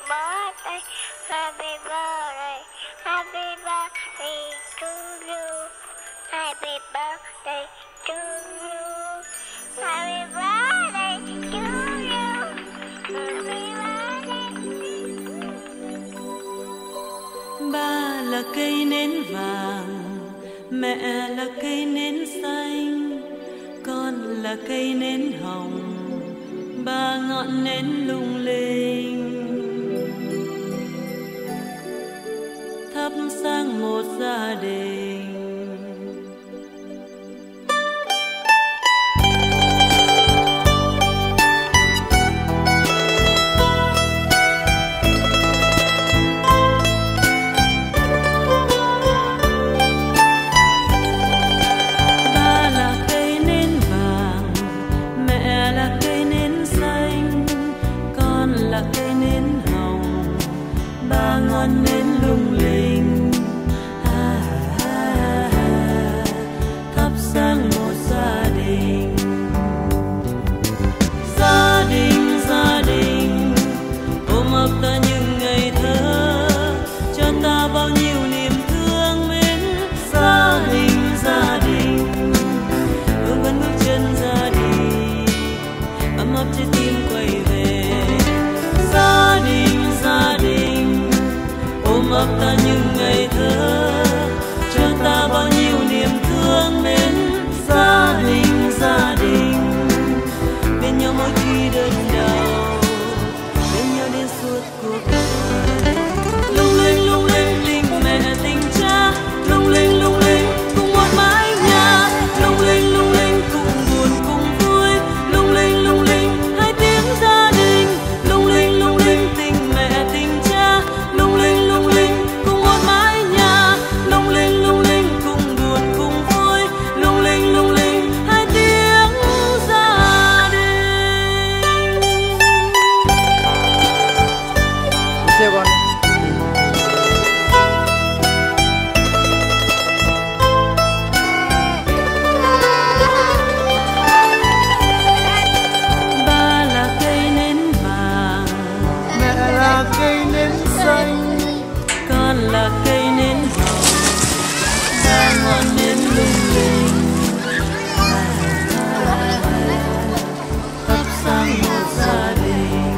birthday, happy birthday, happy birthday to you, happy birthday to you, happy birthday to you, happy birthday. Ba là cây nến vàng, mẹ là cây nến xanh, con là cây nến hồng, ba ngọn nến lung linh thắp sáng một gia đình. Ngọn nến lung linh thắp sáng một gia đình. Gia đình, gia đình ôm ấp ta những ngày thơ, cho ta bao nhiêu niềm thương mến. Gia đình, gia đình hương vẫn bước chân ra đi, ấm ấp trái tim quay về. Gia đình, gia đình ôm ấp ta những ngày thơ, cho ta bao nhiêu niềm thương mến. Gia đình, gia đình bên nhau mỗi khi đơn đau, bên nhau đến suốt cuộc đời. Lung linh tình mẹ tình cha, lung linh cùng một mái nhà. Lung linh cùng buồn cùng vui, lung linh hai tiếng gia đình. Lung linh tình mẹ tình cha, lung linh cùng một mái nhà. Lung linh cùng buồn cùng vui, lung linh hai tiếng gia đình. Chào con. Ba là cây nến vàng, Mẹ là cây nến xanh, con là cây nến hồng, ba ngọn nến lung linh thắp sáng một gia đình.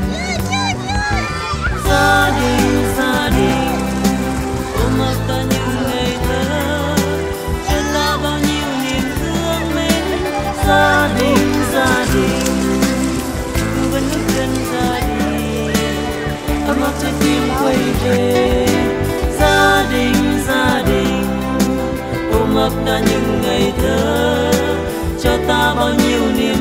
Gia đình, gia đình ôm ấp ta những ngày thơ, cho ta bao nhiêu niềm thương mến. Gia đình, gia đình cứ vẫn bước chân ra đi, ấm áp trái tim quay về. Gia đình ôm ấp ta những ngày thơ, cho ta bao nhiêu niềm